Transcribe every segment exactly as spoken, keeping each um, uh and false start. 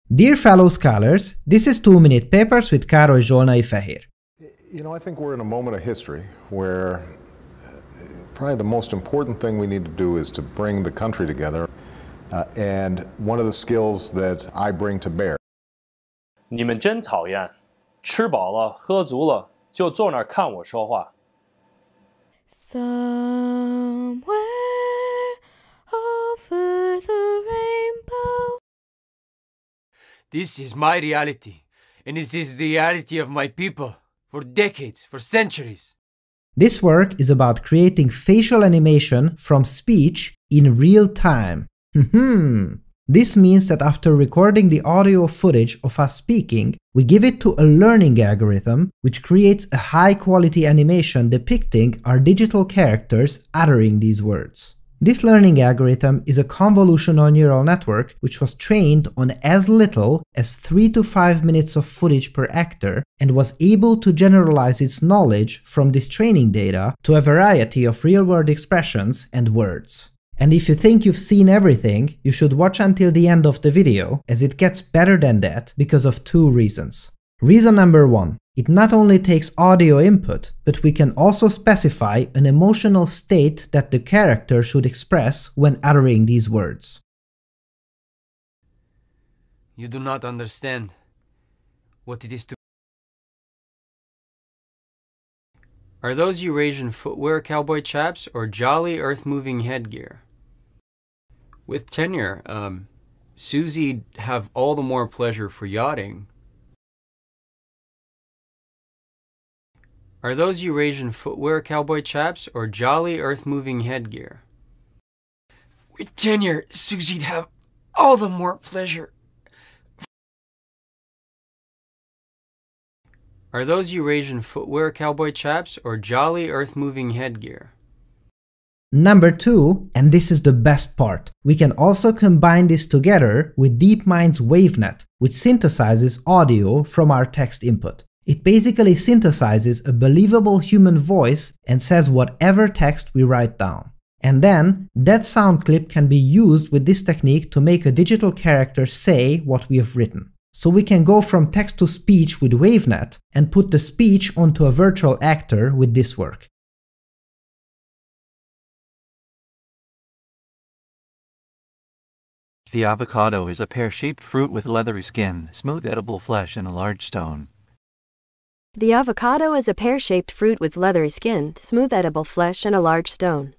Dear fellow scholars, this is two minute Papers with Károly Zsolnai-Fehér. You know, I think we're in a moment of history where probably the most important thing we need to do is to bring the country together, uh, and one of the skills that I bring to bear. 你们真讨厌，吃饱了喝足了就坐那儿看我说话。 Somewhere over the rainbow. This is my reality, and it is the reality of my people, for decades, for centuries. This work is about creating facial animation from speech in real time. This means that after recording the audio footage of us speaking, we give it to a learning algorithm which creates a high-quality animation depicting our digital characters uttering these words. This learning algorithm is a convolutional neural network which was trained on as little as three to five minutes of footage per actor and was able to generalize its knowledge from this training data to a variety of real-world expressions and words. And if you think you've seen everything, you should watch until the end of the video, as it gets better than that because of two reasons. Reason number one. It not only takes audio input, but we can also specify an emotional state that the character should express when uttering these words. You do not understand what it is to... Are those Eurasian footwear cowboy chaps or jolly earth-moving headgear? With tenure, um, Susie'd have all the more pleasure for yachting. Are those Eurasian footwear cowboy chaps or jolly earth-moving headgear? With tenure, Susie'd have all the more pleasure. Are those Eurasian footwear cowboy chaps or jolly earth-moving headgear? Number two, and this is the best part, we can also combine this together with DeepMind's WaveNet, which synthesizes audio from our text input. It basically synthesizes a believable human voice and says whatever text we write down. And then, that sound clip can be used with this technique to make a digital character say what we have written. So we can go from text to speech with WaveNet and put the speech onto a virtual actor with this work. The avocado is a pear-shaped fruit with leathery skin, smooth edible flesh, and a large stone. The avocado is a pear-shaped fruit with leathery skin, smooth edible flesh, and a large stone.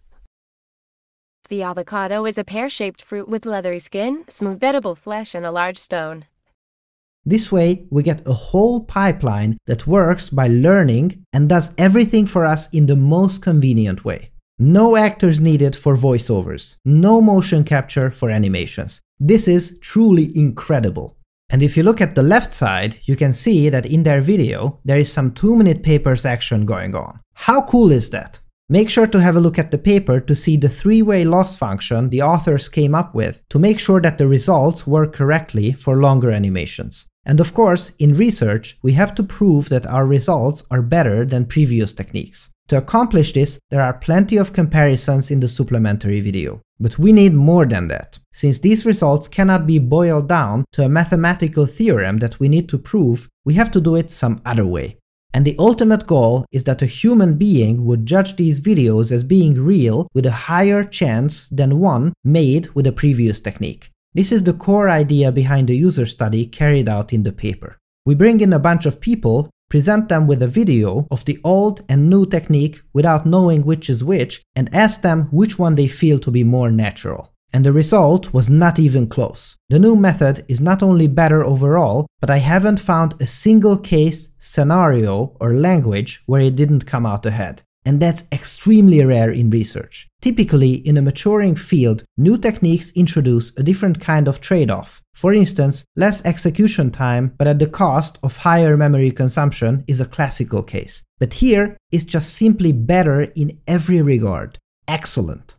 The avocado is a pear-shaped fruit with leathery skin, smooth edible flesh, and a large stone. This way, we get a whole pipeline that works by learning and does everything for us in the most convenient way. No actors needed for voiceovers, no motion capture for animations. This is truly incredible. And if you look at the left side, you can see that in their video, there is some two minute Papers action going on. How cool is that? Make sure to have a look at the paper to see the three-way loss function the authors came up with to make sure that the results work correctly for longer animations. And of course, in research, we have to prove that our results are better than previous techniques. To accomplish this, there are plenty of comparisons in the supplementary video. But we need more than that, since these results cannot be boiled down to a mathematical theorem that we need to prove. We have to do it some other way. And the ultimate goal is that a human being would judge these videos as being real with a higher chance than one made with a previous technique. This is the core idea behind the user study carried out in the paper. We bring in a bunch of people, present them with a video of the old and new technique without knowing which is which, and ask them which one they feel to be more natural. And the result was not even close. The new method is not only better overall, but I haven't found a single case, scenario, or language where it didn't come out ahead. And that's extremely rare in research. Typically, in a maturing field, new techniques introduce a different kind of trade-off. For instance, less execution time, but at the cost of higher memory consumption is a classical case. But here, it's just simply better in every regard. Excellent.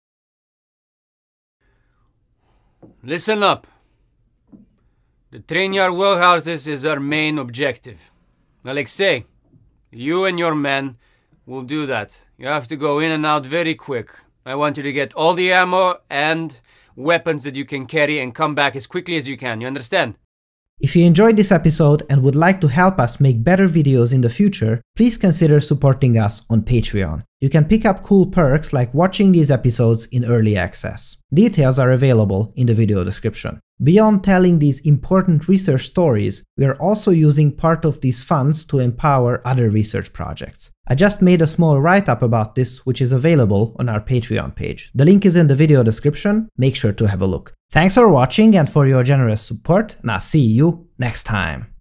Listen up. The train yard warehouses is our main objective. Alexei, you and your men will do that. You have to go in and out very quick. I want you to get all the ammo and weapons that you can carry and come back as quickly as you can. You understand? If you enjoyed this episode and would like to help us make better videos in the future, please consider supporting us on Patreon. You can pick up cool perks like watching these episodes in early access. Details are available in the video description. Beyond telling these important research stories, we are also using part of these funds to empower other research projects. I just made a small write-up about this, which is available on our Patreon page. The link is in the video description, make sure to have a look. Thanks for watching and for your generous support, and I'll see you next time.